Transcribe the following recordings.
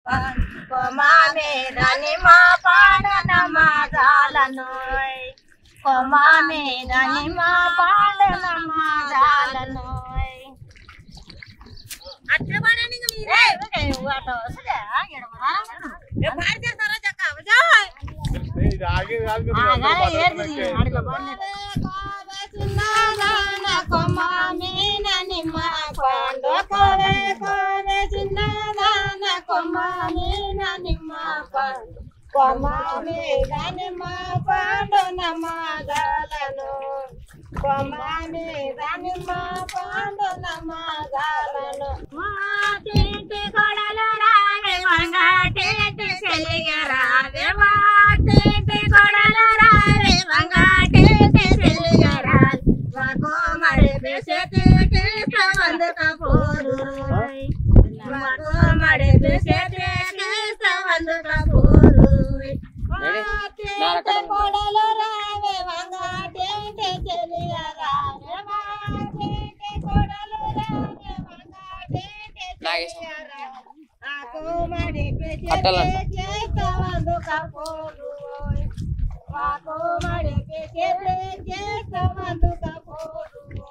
కొమా మీదని మా పాడన మా జాలనోయ్ కొమా మీదని మా పాడన మా జాలనోయ్ అట్లా పాడని మీరే వాటో సరే ఎడమరా ఏ పాడి చేస్తారా జక్క వజాయ్ ఇది ఆగే ఆగే అడిగా బానే చిన్నదాన కొమా మీదని మా పాడో కోరే కోరే చిన్నదాన కొమా మీదని మా పాడో కొమా మీదని మా పాడో నమా జాలను కొమా మీదని మా పాడో నమా జాలను మా తింటి కొడలు రావే వంగా తింటి సెలిగ రావే మా తింటి కొడలు రావే వంగా తింటి సెలిగ రావే మా కోమడి బెసెతి కిస్తవందుక పోరు మా కోమడి బెసెతి కిస్తవందుక పోరు తింటి కొడలు రావే వంగా తింటి సెలిగ రావే మా తింటి కొడలు రావే వంగా తింటి సెలిగ రావే ఆ కోమడి బెసెతి కిస్తవందుక పోరు మా కోమడి బెసెతి కిస్తవందుక పోరు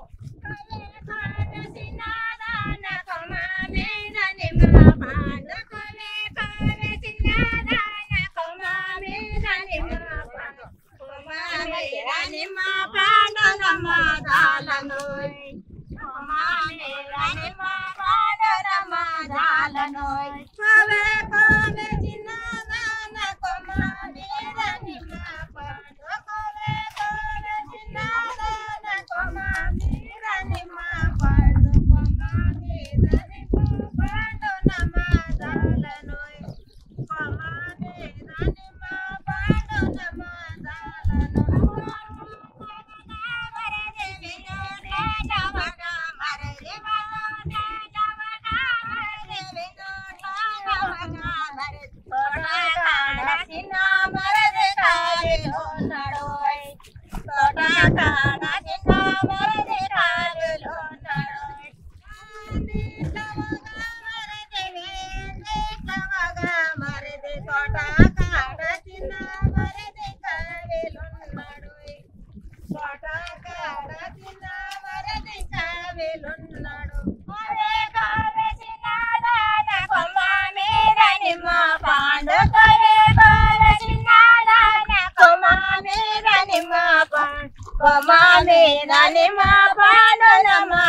కొమా మీదని మా పాడో నమా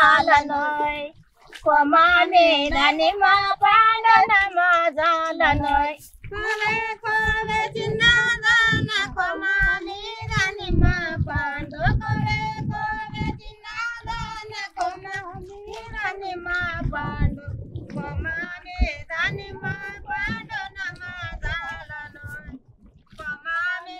జాలనోయ్ కొమా మీదని మా పాడో నమా జాలనోయ్ కోవే కోవే చిన్నదాన కొమా మీదని మా పాడో కోవే కోవే చిన్నదాన కొమా మీదని మా పాడో కొమా మీదని మా పాడో నమా జాలనోయ్ కొమా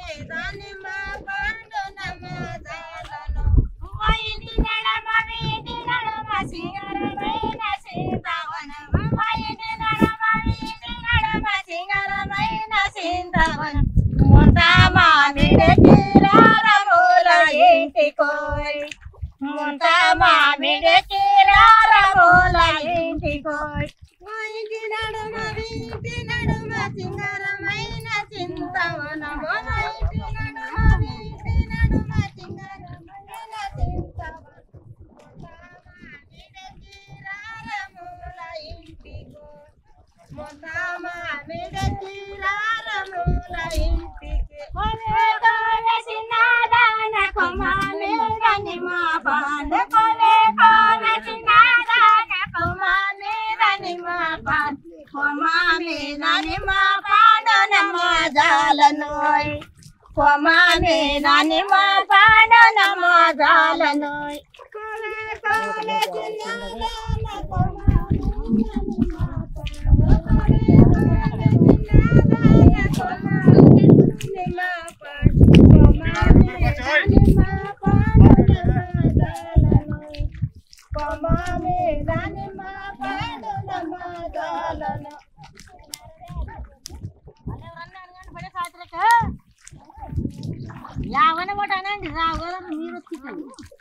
మీదని మా పాడో నమా జాలను వైటి నడమ వీటి నడమ సింగరమైన సీతావనం వైటి నడమ వీటి నడమ సింగరమైన సీతావనం ముంతా మామిడి రారముల ఇంటికోయ్ ముంతా మామిడి రారముల ఇంటికోయ్ వైటి నడమ వీటి నడమ సింగరమైన చింతవనం వైటి నడమ వీటి నడమ సింగరమైన చింతవనం రారముల ఇంటికో మామిడి రారముల ఇంటికి కొనే కోవే చిన్నదాన కొమా మీదని మా పాడ కొనే కోవే చిన్నదాన కొమా మీదని మా పాడ కొమా మీదని మా పాడో నమా జాలనోయ్ కొమా మీదని మా పాడో నమా జాలనోయ్ కోవే కోవే చిన్నదాన కొమా మీదని మా యావన మొటానండి రావు కదా మీరు